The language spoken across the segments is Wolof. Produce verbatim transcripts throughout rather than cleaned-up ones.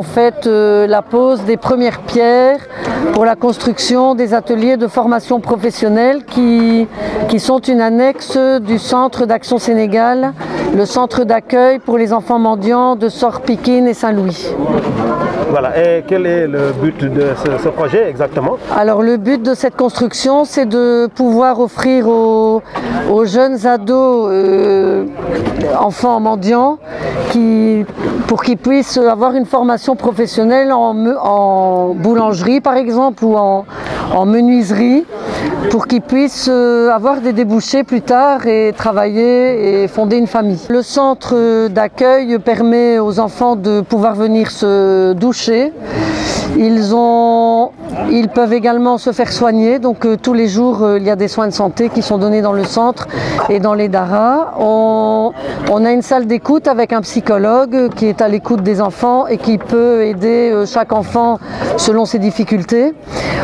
ont fait euh, la pose des premières pierres pour la construction des ateliers de formation professionnelle qui, qui sont une annexe du Centre d'Action Sénégal, le centre d'accueil pour les enfants mendiants de Sor Pikine et Saint-Louis. Voilà, et quel est le but de ce, ce projet exactement? Alors le but de cette construction, c'est de pouvoir offrir aux, aux jeunes ados, euh, enfants mendiants, qui, pour qu'ils puissent avoir une formation professionnelle en, en boulangerie par exemple ou en, en menuiserie, pour qu'ils puissent avoir des débouchés plus tard et travailler et fonder une famille. Le centre d'accueil permet aux enfants de pouvoir venir se doucher. Ils, ont, ils peuvent également se faire soigner, donc euh, tous les jours euh, il y a des soins de santé qui sont donnés dans le centre et dans les daras. On, on a une salle d'écoute avec un psychologue qui est à l'écoute des enfants et qui peut aider euh, chaque enfant selon ses difficultés.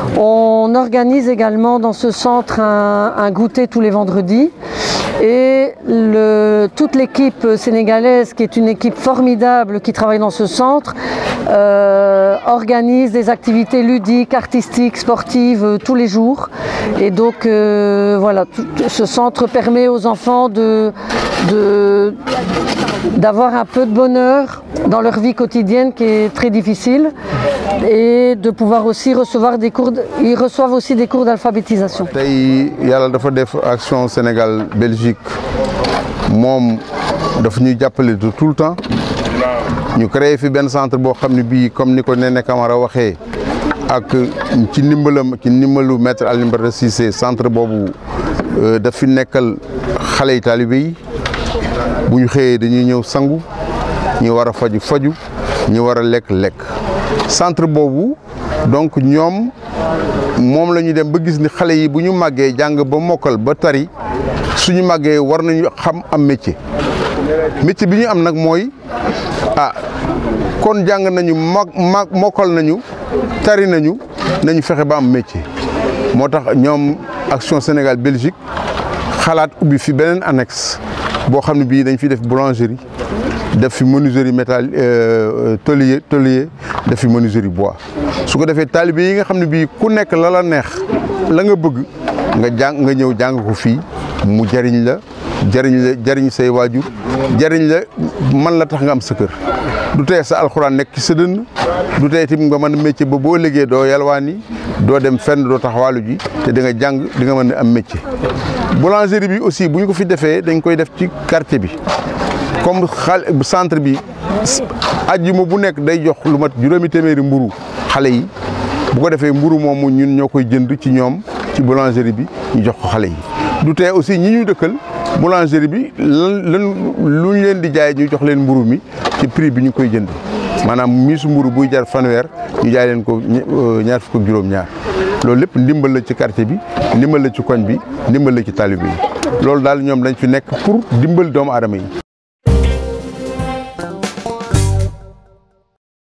On organise également dans ce centre un, un goûter tous les vendredis. Et le, toute l'équipe sénégalaise, qui est une équipe formidable qui travaille dans ce centre, euh, organise des activités ludiques, artistiques, sportives euh, tous les jours. Et donc euh, voilà, tout, ce centre permet aux enfants de, de, d'avoir un peu de bonheur dans leur vie quotidienne qui est très difficile et de pouvoir aussi recevoir des cours, de, ils reçoivent aussi des cours d'alphabétisation. Tey yàlla dafa def Action Sénégal Belgique moom daf ñuy jàppale de tout le temps ñu créé fi benn centre boo xam ne bii comme ni ko Néné Camara waxee ak ci ndimbalam ci ndimbalu maître Alioune Badara Cissé centre boobu daf fi nekkal xale yi taalibe yi bu ñu xëyee dañuy ñëw sangu ñu war a faju faju ñu war a lekk lekk centre boobu donc ñoom moom la ñu dem ba gis ni xale yi bu ñu màggee jàng ba mokkal ba tari suñu màggee war nañu xam am métier métier bi ñu am nag mooy ah kon jàng nañu mag mag mokkal nañu tari nañu nañu fexe ba am métier moo tax ñoom Action Sénégal Belgique xalaat ubbi fi beneen annexe boo xam ne bii dañ fi def boulangerie def fi menuiserie métal tôlier tôlier def fi menuiserie bois su ko defee taalibe yi nga xam ne bii ku nekk la la neex la nga bëgg nga jàng nga ñëw jàng ko fii mu jariñ la jariñ la jariñ say waajur jariñ la man la tax nga am sa kër du tee sa alxuraan nekk ci sa dënn du tee tim nga mën a métier ba boo liggéey doo yalwaani doo dem fenn doo taxawaalu ji te di nga jàng di nga mën a am métier. boulangerie bi aussi bu ñu ko fi defee dañ koy def ci quartier bi comme xale centre bi ajjuma bu nekk day jox lu mat juróomi téeméeri mburu xale yi bu ko defee mburu moomu ñun ñoo koy jënd ci ñoom ci boulangerie bi ñu jox ko xale yi du tee aussi ñi ñu dëkkal boulangerie bi lan lan lu ñu leen di jaay ñu jox leen mburu mi ci prix bi ñu koy jënd maanaam miisu mburu buy jar fanweer ñu jaay leen ko ñaar fukk ak juróom-ñaar loolu lépp ndimbal la ci quartier bi ndimbal la ci koñ bi ndimbal la ci taalibe yi loolu daal ñoom dañ fi nekk pour dimbal doomu aadama yi.